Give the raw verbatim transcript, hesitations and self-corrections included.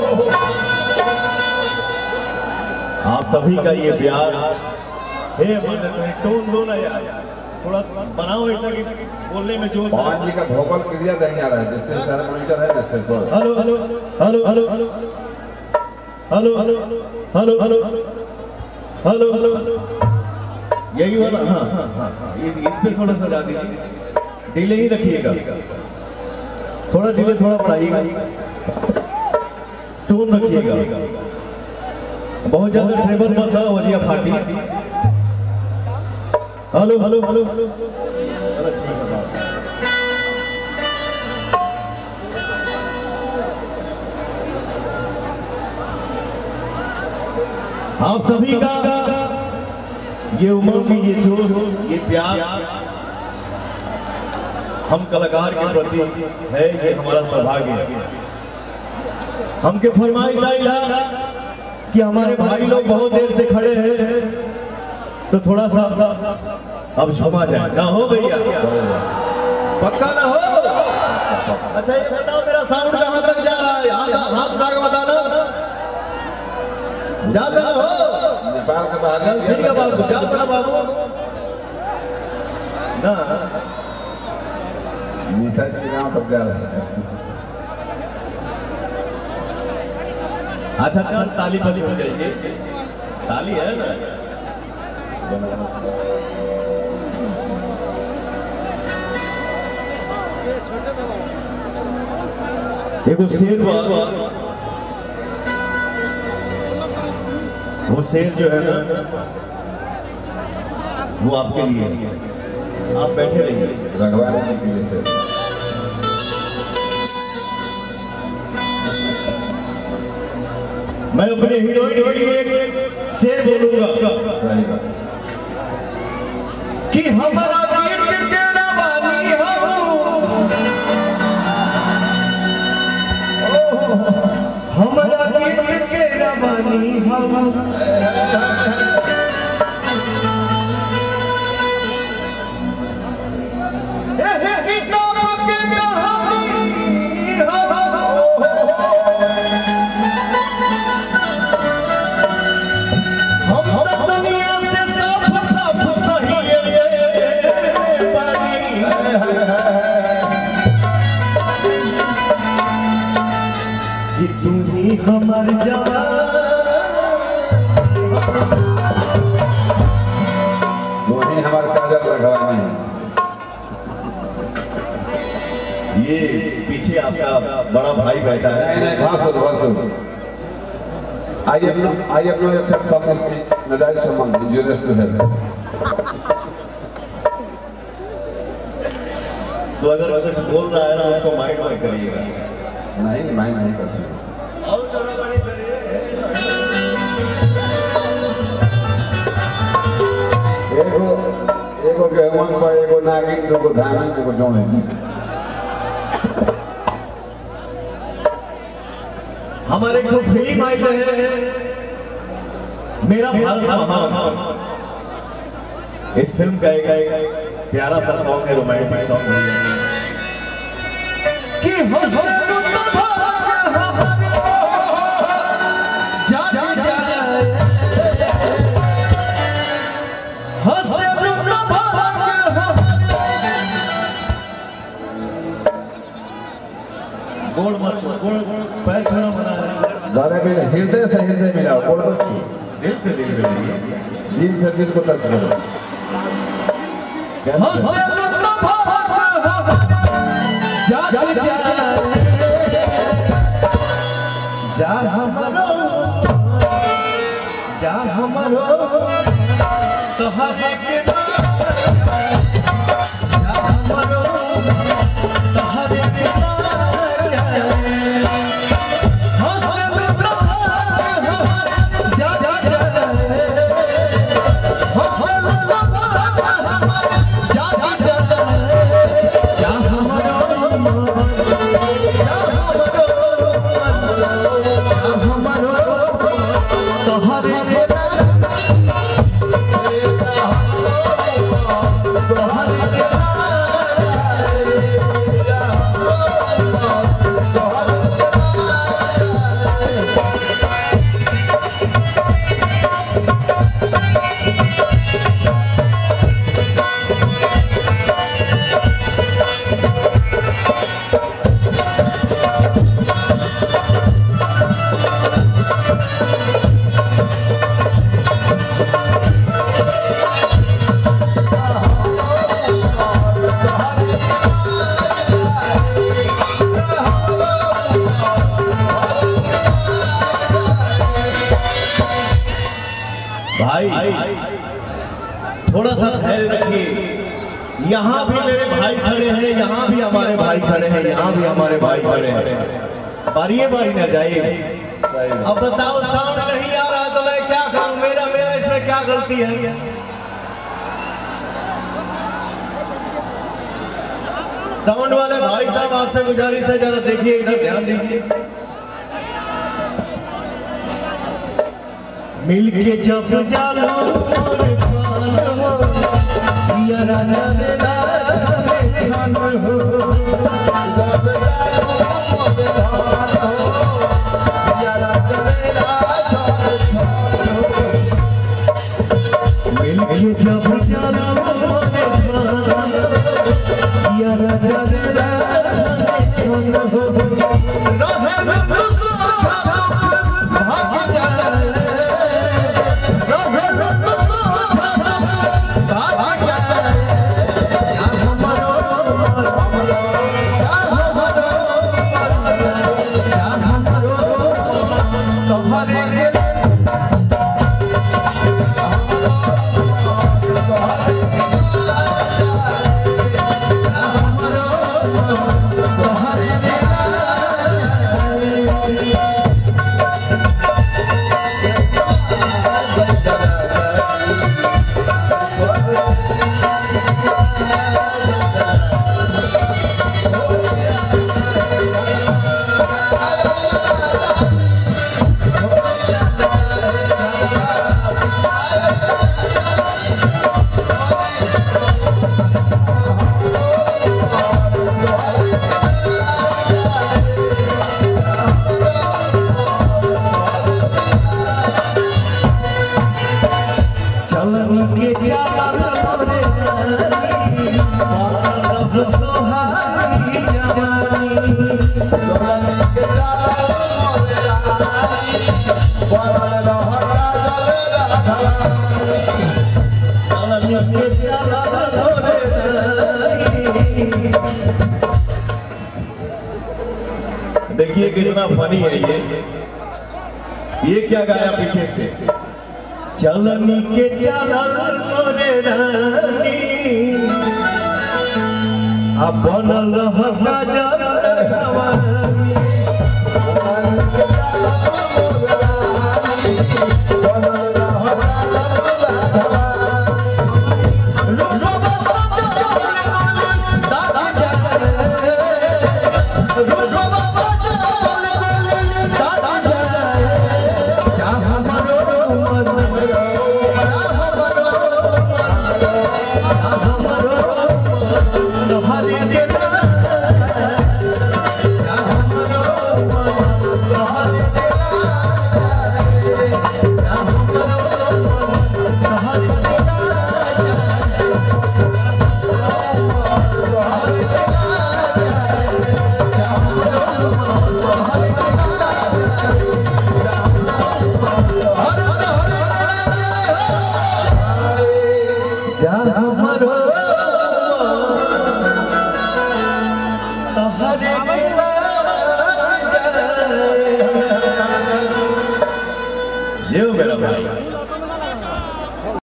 आप सभी का ये प्यार हे टोन दो ना यार, थोड़ा बनाओ ऐसा कि बोलने में जोश। पवन जी का भोकल क्लियर नहीं आ रहा है, जितने सारे मॉनिटर है ना स्टेज पर। Hello hello hello hello hello hello hello hello hello hello hello यही वाला। हाँ हाँ हाँ इस, इस पे थोड़ा सा डाल दीजिए, डिले ही रखिएगा, थोड़ा डिले थोड़ा बढ़ाइएगा, टोन रखिएगा, बहुत ज्यादा ट्रेबल मत ना हो जाए फाटी। हेलो हेलो हेलो हेलो अरे ठीक है। आप सभी का ये उमंग, ये जोश, ये प्यार हम कलाकार के प्रति है, ये हमारा सौभाग्य है। हमके फरमाइश आई है कि हमारे भाई लोग बहुत देर से खड़े हैं तो थोड़ा सा अब झुमा जाए ना हो भैया, पक्का ना हो। अच्छा ये बताओ मेरा साउंड कहाँ तक जा रहा है, हाथ हाथ उठा के बताना, जाता ना हो नेपाल के बाहर। चल ठीक है बाबू, जाता ना बाबू ना, निशा जी के गाँव तक जा रहा है। अच्छा चल ताली बली हो जाइए, ताली है ना। एगो शेर हुआ, वो शेर जो है ना वो आपके लिए, आप बैठे रहिए। रघुवानी जी के लिए शेर। मैं अपने हीरोइन के लिए एक शेर बोलूंगा। सही बात कि हमारा गीत के रवानी हो, हमारा गीत के रवानी हो, हमार जवान वही हमारे चादर रघवानी है। ये पीछे आपका बड़ा भाई बैठा है। नहीं नहीं भाषण भाषण आइए आइए अपने एक शब्द सामने इसकी नजायज संबंध इंजूरियस टू हेल्थ। तो अगर कुछ बोल रहा है ना उसको माइंड में करिएगा। नहीं माइंड नहीं करते। एगो एगो गेहूं पर एगो नागिन दो धामी एगो डोणे। हमारे जो फिल्म आई है मेरा भारत महान, इस फिल्म का एक प्यारा सा सॉन्ग है, रोमांटिक सॉन्ग है कि गोड़ मत छू, गोड़ पैर छूना मना है। गाने में हृदय से हृदय मिलाओ, गोड़ मत छू, दिल से दिल मिलाइए, दिल से दिल को टच करो। जा हमारो जा हमारो तोहरे के जा हमारो तोहरे के जा थोड़ा सा धैर्य रखिए। यहाँ भी मेरे भाई खड़े हैं, यहाँ भी हमारे भाई खड़े हैं, यहाँ भी हमारे भाई खड़े हैं। बारी बारी ना जाइए। अब बताओ साउंड नहीं आ रहा तो मैं क्या करूं? मेरा मेरा इसमें क्या गलती है? साउंड वाले भाई साहब आपसे गुजारिश है, जरा देखिए इधर ध्यान दीजिए। मिलके जब जालो जिया राजा देना छान हो, मिलके जब जालो जिया राजा देना छान हो, देखिए कितना फनी है ये। ये क्या गाया पीछे से? चलनी के चलल मोरे रानी अब बनल रह काजल हवानी, Oh,